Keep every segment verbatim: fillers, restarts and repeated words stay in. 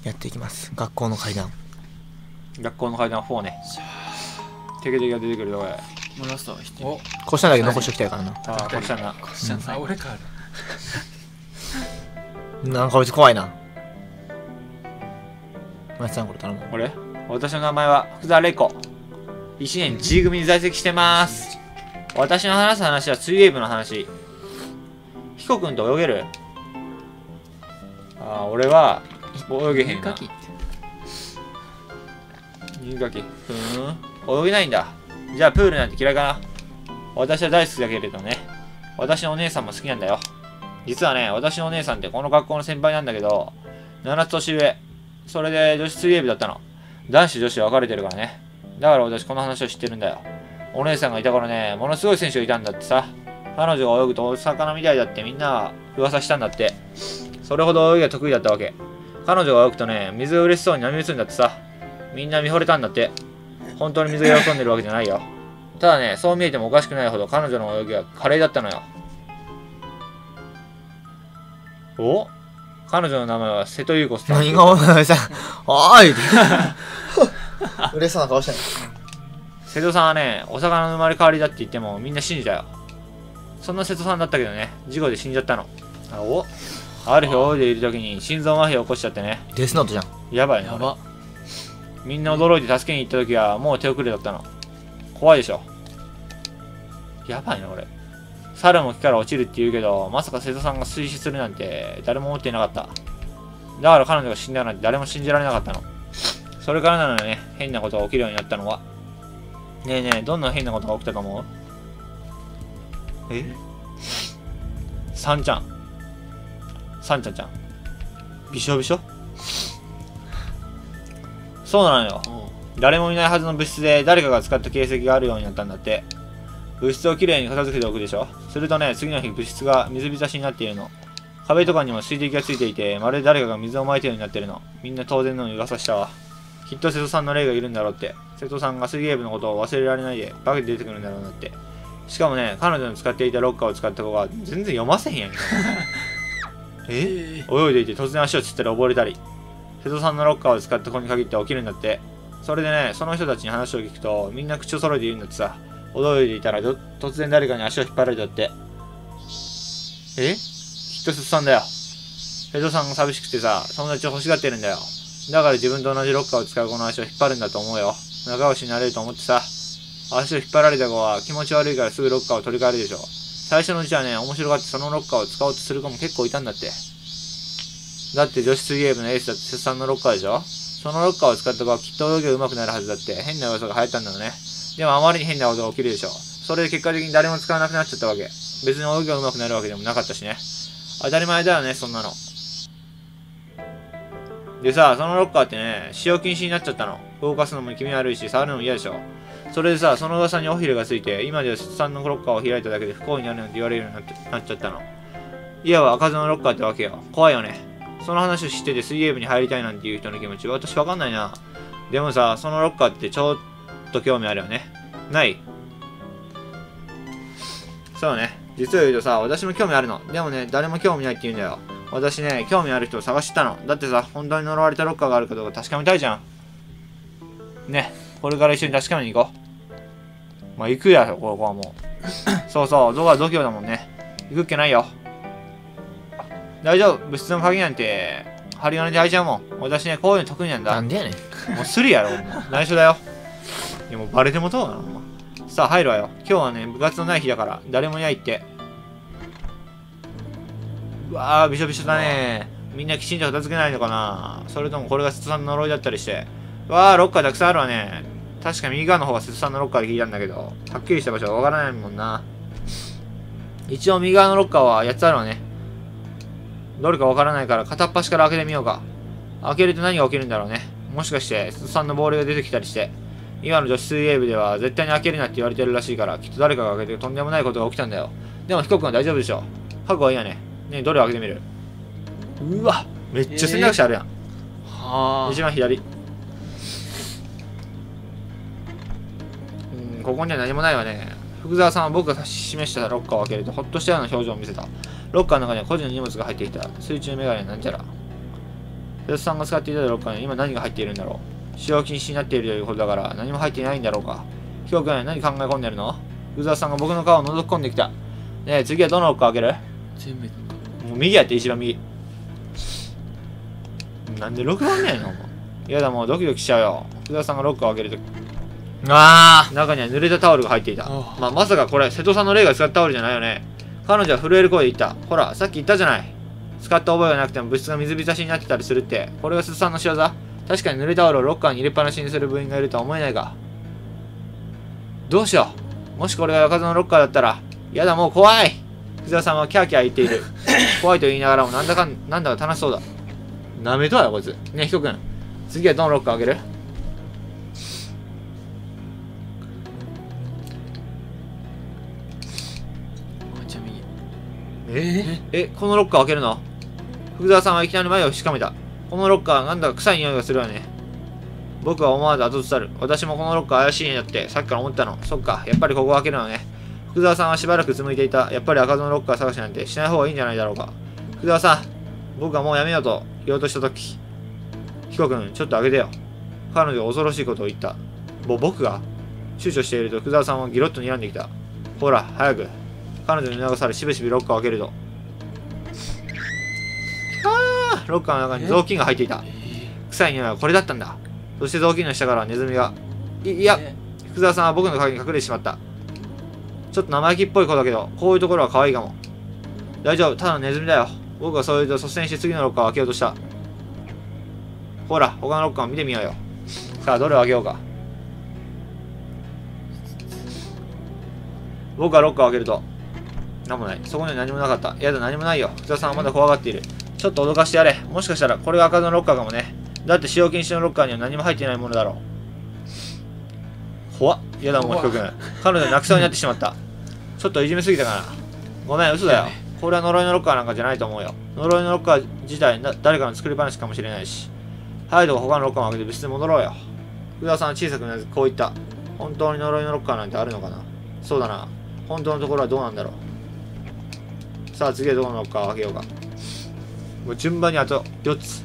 やっていきます。学校の階段。 学校の階段フォーね。テケテケが出てくるとこや。 もうラストは人。 こうしたんだけど残しておきたいからな。 ああ、こうしたな。 こうしたんさ、俺かある。 なんかこいつ怖いな。マスさんこれ頼む。 俺私の名前は福沢玲子。いちねん G 組に在籍してます。私の話す話は水泳部の話。ヒコ君と泳げる？ああ、俺は泳げへんな。入学期。ふーん。泳げないんだ。じゃあプールなんて嫌いかな。私は大好きだけれどね。私のお姉さんも好きなんだよ。実はね、私のお姉さんってこの学校の先輩なんだけど、ななつ年上。それで女子水泳部だったの。男子女子分かれてるからね。だから私この話を知ってるんだよ。お姉さんがいた頃ね、ものすごい選手がいたんだってさ。彼女が泳ぐとお魚みたいだってみんなは噂したんだって。それほど泳ぎが得意だったわけ。彼女が泳ぐとね、水が嬉しそうに波打つんだってさ。みんな見惚れたんだって。本当に水が喜んでるわけじゃないよ。ただね、そう見えてもおかしくないほど彼女の泳ぎは華麗だったのよ。お？彼女の名前は瀬戸優子さん。 何がお前さん、おーい嬉しそうな顔してんの。 瀬戸さんはね、お魚の生まれ変わりだって言ってもみんな信じたよ。そんな瀬戸さんだったけどね、事故で死んじゃったの。あおある日泳いでいる時に心臓麻痺を起こしちゃってね。 デスノートじゃん。 やばいな。 やば。 みんな驚いて助けに行った時はもう手遅れだったの。怖いでしょ。やばいな俺。猿も木から落ちるって言うけど、まさか瀬戸さんが水死するなんて誰も思っていなかった。だから彼女が死んだなんて誰も信じられなかったの。それからなのよね、変なことが起きるようになったのは。ねえねえ、どんな変なことが起きたと思う？え？さんちゃん。さんちゃんちゃん。びしょびしょ？そうなのよ。誰もいないはずの物質で誰かが使った形跡があるようになったんだって。物質をきれいに片付けておくでしょ。するとね、次の日物質が水浸しになっているの。壁とかにも水滴がついていて、まるで誰かが水をまいたようになってるの。みんな当然の噂したわ。きっと瀬戸さんの霊がいるんだろうって。瀬戸さんが水泳部のことを忘れられないでバカで出てくるんだろうなって。しかもね、彼女の使っていたロッカーを使った子が全然読ませへんやんけ。え泳いでいて突然足をつったり溺れたり。瀬戸さんのロッカーを使った子に限って起きるんだって。それでね、その人たちに話を聞くと、みんな口を揃えて言うんだってさ。泳いでいたら突然誰かに足を引っ張られたって。え？きっと瀬戸さんだよ。瀬戸さんが寂しくてさ、友達を欲しがってるんだよ。だから自分と同じロッカーを使う子の足を引っ張るんだと思うよ。仲良しになれると思ってさ。足を引っ張られた子は気持ち悪いからすぐロッカーを取り替えるでしょ。最初のうちはね、面白がってそのロッカーを使おうとする子も結構いたんだって。だって女子水泳部のエースだって瀬戸さんのロッカーでしょ。そのロッカーを使った子はきっと泳ぎが上手くなるはずだって変な噂が流行ったんだよね。でもあまりに変なことが起きるでしょ。それで結果的に誰も使わなくなっちゃったわけ。別に泳ぎが上手くなるわけでもなかったしね。当たり前だよね、そんなの。でさ、そのロッカーってね、使用禁止になっちゃったの。動かすのも気味悪いし、触るのも嫌でしょ。それでさ、その噂に尾ひれがついて、今では瀬戸さんのロッカーを開いただけで不幸になるなんて言われるようになってなっちゃったの。いわば開かずのロッカーってわけよ。怖いよね。その話を知ってて水泳部に入りたいなんていう人の気持ち、私わかんないな。でもさ、そのロッカーってちょっと興味あるよね。ない？そうね。実を言うとさ、私も興味あるの。でもね、誰も興味ないって言うんだよ。私ね、興味ある人を探してたの。だってさ、本当に呪われたロッカーがあるかどうか確かめたいじゃん。ね、これから一緒に確かめに行こう。まあ、行くやろ、ここはもう。そうそう、度が度胸だもんね。行くっけないよ。大丈夫、物質の鍵なんて、針金で開いちゃうもん。私ね、こういうの得意なんだ。 なんでやねん。 もうするやろ、もう。内緒だよ。いや、もうバレてもどうなの。さあ、入るわよ。今日はね、部活のない日だから、誰もいないって。うわー、びしょびしょだね。みんなきちんと片付けないのかな。それともこれが瀬戸さんの呪いだったりして。うわー、ロッカーたくさんあるわね。確か右側の方が瀬戸さんのロッカーで聞いたんだけど、はっきりした場所はわからないもんな。一応右側のロッカーはやっつあるわね。どれかわからないから片っ端から開けてみようか。開けると何が起きるんだろうね。もしかして瀬戸さんのボールが出てきたりして。今の女子水泳部では絶対に開けるなって言われてるらしいから、きっと誰かが開けてとんでもないことが起きたんだよ。でもヒコ君は大丈夫でしょ。覚悟はいいやね。ねえ、どれを開けてみる？うわ、めっちゃ選択肢あるやん。 はあ。 一番左。うん、ここには何もないわね。福沢さんは僕が指し示したロッカーを開けるとほっとしたような表情を見せた。ロッカーの中には個人の荷物が入っていた。水中メガネなんちゃら。 瀬戸さんが使っていたロッカーに今何が入っているんだろう。使用禁止になっているということだから何も入っていないんだろうか。ヒコ君、何考え込んでるの？福沢さんが僕の顔を覗き込んできた。ねえ、次はどのロッカー開ける？ 全部もう右やって、一番右。なんでろくばんねんの？やだ、もうドキドキしちゃうよ。福沢さんがロッカーを開けるとあ中には濡れたタオルが入っていた。 ああまあ、まさかこれ、瀬戸さんの霊が使ったタオルじゃないよね。彼女は震える声で言った。ほら、さっき言ったじゃない。使った覚えがなくても物質が水浸しになってたりするって。これが瀬戸さんの仕業？確かに濡れタオルをロッカーに入れっぱなしにする部員がいるとは思えないが。どうしよう。もしこれが開かずのロッカーだったら。やだ、もう怖い。福沢さんはキャーキャー言っている。怖いと言いながらもなんだかん、なんだか楽しそうだ。なめとはよ、こいつ。ねえ、ヒコ君。次はどのロッカー開ける？ めっちゃ右。 ええ、このロッカー開けるの？福沢さんはいきなり前をしかめた。このロッカーなんだか臭い匂いがするわね。僕は思わず後ずさる。私もこのロッカー怪しいなってさっきから思ったの。そっか、やっぱりここを開けるのね。福沢さんはしばらくうつむいていた。やっぱり開かずのロッカー探しなんてしない方がいいんじゃないだろうか。福沢さん、僕はもうやめようと言おうとしたとき、ヒコ君、ちょっと開けてよ。彼女が恐ろしいことを言った。ぼ、僕が躊躇していると福沢さんはギロッと睨んできた。ほら、早く。彼女に促されしぶしぶロッカーを開けると。ああ、ロッカーの中に雑巾が入っていた。臭い匂いはこれだったんだ。そして雑巾の下からはネズミが。い、いや、福沢さんは僕の影に隠れてしまった。ちょっと生意気っぽい子だけど、こういうところは可愛いかも。大丈夫、ただのネズミだよ。僕はそう言うと率先して次のロッカーを開けようとした。ほら、他のロッカーを見てみようよ。さあ、どれを開けようか。僕はロッカーを開けると、なんもない。そこには何もなかった。いやだ、何もないよ。福田さんはまだ怖がっている。ちょっと脅かしてやれ。もしかしたら、これが開かずのロッカーかもね。だって使用禁止のロッカーには何も入っていないものだろう。怖っ。いやだ、もうヒコ君。彼女泣きそうになってしまった。ちょっといじめすぎたかな。ごめん、嘘だよ。これは呪いのロッカーなんかじゃないと思うよ。呪いのロッカー自体、誰かの作り話かもしれないし。はい、と他のロッカーを開けて別室に戻ろうよ。福田さんは小さくうなずきこう言った。本当に呪いのロッカーなんてあるのかな。そうだな。本当のところはどうなんだろう。さあ次はどこのロッカーを開けようか。もう順番にあとよっつ。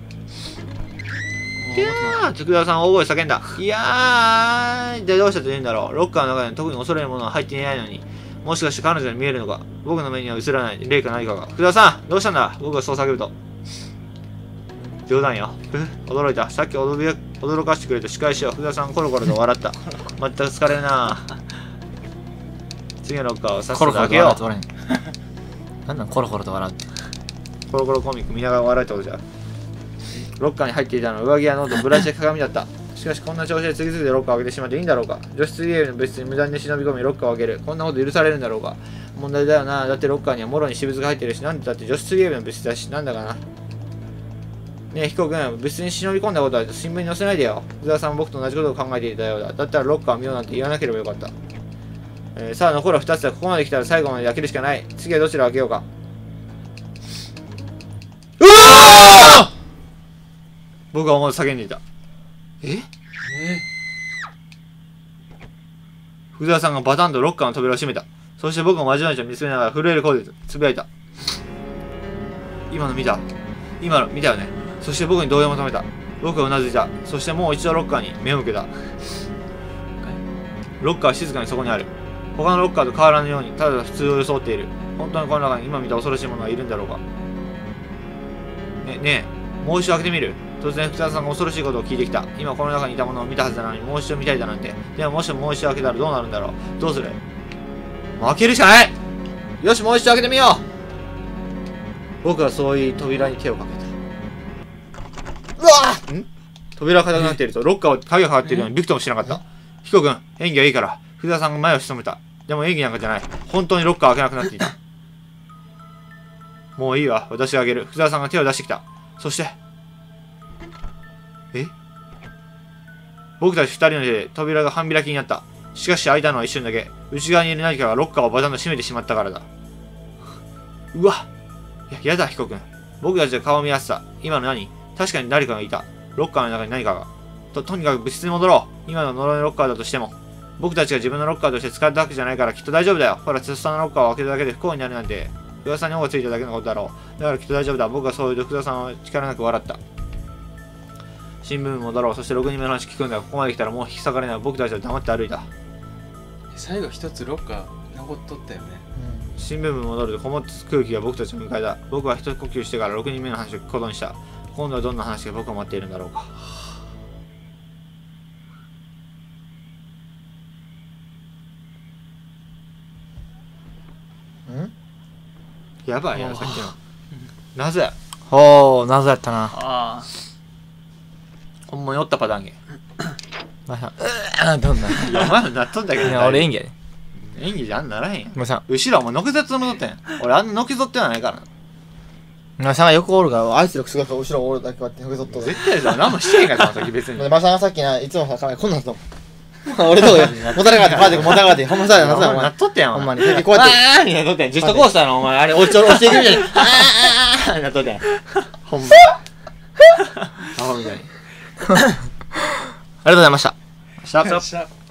いやー、福田さんは大声叫んだ。いやー、でどうしたと言うんだろう。ロッカーの中に特に恐れるものは入っていないのに。もしかして彼女に見えるのか。僕の目には映らない霊か何かが。福田さん、どうしたんだ。僕はそう叫ぶと。冗談よ。驚いた。さっき驚び驚かしてくれた仕返しよ。福田さんコロコロと笑った。まったく疲れるな。次のロッカーをさっさと開けよう。 なんなんコロコロと笑って。 コロコロコミック見ながら笑えたことじゃ。ロッカーに入っていたのは上着やノート、ブラシや鏡だった。しかしこんな調子で次々でロッカーを開けてしまっていいんだろうか。女子水泳の別室に無断で忍び込みロッカーを開ける。こんなこと許されるんだろうか。問題だよな。だってロッカーにはもろに私物が入ってるし、なんでだって女子水泳部の別室だし、なんだかな。ねえ、ヒコ君、別室に忍び込んだことは新聞に載せないでよ。福沢さんも僕と同じことを考えていたようだ。だったらロッカーを見ようなんて言わなければよかった。えー、さあ、残るはふたつだ。ここまで来たら最後まで開けるしかない。次はどちらを開けようか。うわー！僕は思わず叫んでいた。ええ福沢さんがバタンとロッカーの扉を閉めた。そして僕をまじまじと見つめながら震える声でつぶやいた。今の見た。今の見たよね。そして僕に動揺を求めた。僕はうなずいた。そしてもう一度ロッカーに目を向けた。ロッカーは静かにそこにある。他のロッカーと変わらぬようにただ普通を装っている。本当にこの中に今見た恐ろしいものがいるんだろうか。ね、ねえ、もう一度開けてみる。突然福沢さんが恐ろしいことを聞いてきた。今この中にいたものを見たはずなのにもう一度見たいだなんて。でももしもう一度開けたらどうなるんだろう。どうする？開けるしかない。よし、もう一度開けてみよう。僕はそういう扉に手をかけた。うわん扉が硬くなっているとロッカーを鍵がかかっているようにびくともしなかった。ヒコ君、演技はいいから。福沢さんが前を潜めた。でも演技なんかじゃない。本当にロッカーを開けなくなっていた。もういいわ。私が開ける。福沢さんが手を出してきた。そして、え僕たち二人の手で扉が半開きになった。しかし開いたのは一瞬だけ。内側にいる何かがロッカーをバタンと閉めてしまったからだ。うわいや、やだ、ヒコ君。僕たちが顔を見合わせた。今の何？確かに誰かがいた。ロッカーの中に何かが。と、とにかく物質に戻ろう。今の呪いのロッカーだとしても。僕たちが自分のロッカーとして使ったわけじゃないからきっと大丈夫だよ。ほら、ツスタのロッカーを開けただけで不幸になるなんて。福田さんに尾がついただけのことだろう。だからきっと大丈夫だ。僕がそう言うと福田さんは力なく笑った。 新聞部戻ろう。そしてろくにんめの話聞くんだが、ここまで来たらもう引き裂かれない。僕たちは黙って歩いた。 最後一つロッカー残っとったよね。 新聞部に戻るとこもって空気が僕たちを迎えた。僕は一呼吸してからろくにんめの話を聞くことにした。今度はどんな話が僕を待っているんだろうか。 うんやばいやん、さっきの。謎や。 おー、謎やったな。 あほんまにおったパターンけ。 まさん、どんな。 いや、お前もなっとんだけど。 いや、俺演技やで。 演技じゃんならへんやん。 まさん、 後ろはもうのけぞってもとってん。俺あんなのけぞってはないからな。 まさんが横おるから、あいつ力すごいから後ろおるだけこうやってのけぞっとる。 絶対さ、何もしてへんからさ、さっき別に。 で、まさんがさっきな、いつもさ、カメラこんなんだと思う。俺とか、もたれかって、パーティーもたれかって、ほんまさ、謎や、おな前っ。とってやん。 ほんまに。さっきこうやって。 あーみたいなとってん。ジェットコースターのお前、あれ、落ち落ちていくみたいに。あーあーあーなっとってん。ほんま。アホみたいに。 ありがとうございました。 シャープあ。よっしゃ。